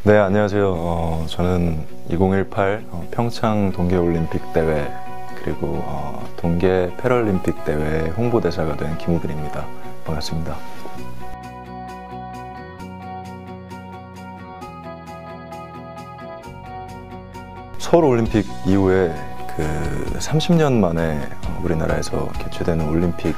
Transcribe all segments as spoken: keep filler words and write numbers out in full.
네, 안녕하세요. 어, 저는 이천십팔 어, 평창 동계올림픽 대회 그리고 어, 동계 패럴림픽 대회 홍보대사가 된 김우빈입니다. 반갑습니다. 서울올림픽 이후에 그 삼십 년 만에 우리나라에서 개최되는 올림픽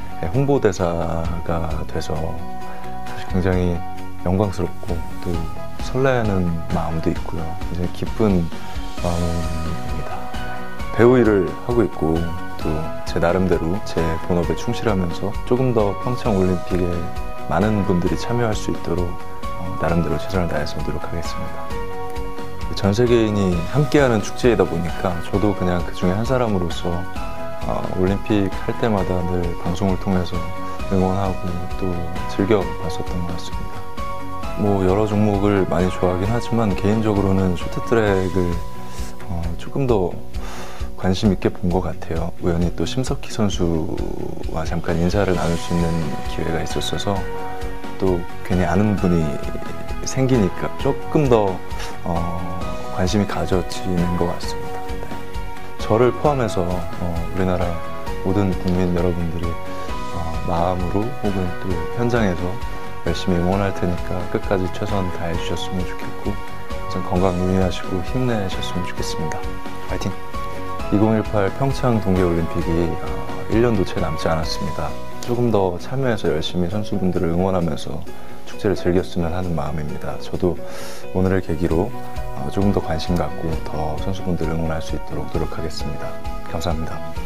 홍보대사가 돼서 사실 굉장히 영광스럽고 또 설레는 마음도 있고요. 굉장히 기쁜 마음입니다. 배우 일을 하고 있고 또 제 나름대로 제 본업에 충실하면서 조금 더 평창 올림픽에 많은 분들이 참여할 수 있도록 어, 나름대로 최선을 다해서 노력하겠습니다. 전 세계인이 함께하는 축제이다 보니까 저도 그냥 그 중에 한 사람으로서 어, 올림픽 할 때마다 늘 방송을 통해서 응원하고 또 즐겨봤었던 것 같습니다. 뭐 여러 종목을 많이 좋아하긴 하지만 개인적으로는 쇼트트랙을 어, 조금 더 관심 있게 본 것 같아요. 우연히 또 심석희 선수와 잠깐 인사를 나눌 수 있는 기회가 있었어서 또 괜히 아는 분이 생기니까 조금 더 어, 관심이 가져지는 것 같습니다. 네. 저를 포함해서 어, 우리나라 모든 국민 여러분들이 어, 마음으로 혹은 또 현장에서 열심히 응원할 테니까 끝까지 최선 다해 주셨으면 좋겠고 우선 건강 유의하시고 힘내셨으면 좋겠습니다. 파이팅! 이천십팔 평창 동계올림픽이 어, 일 년도 채 남지 않았습니다. 조금 더 참여해서 열심히 선수분들을 응원하면서 축제를 즐겼으면 하는 마음입니다. 저도 오늘을 계기로 어, 조금 더 관심 갖고 더 선수분들을 응원할 수 있도록 노력하겠습니다. 감사합니다.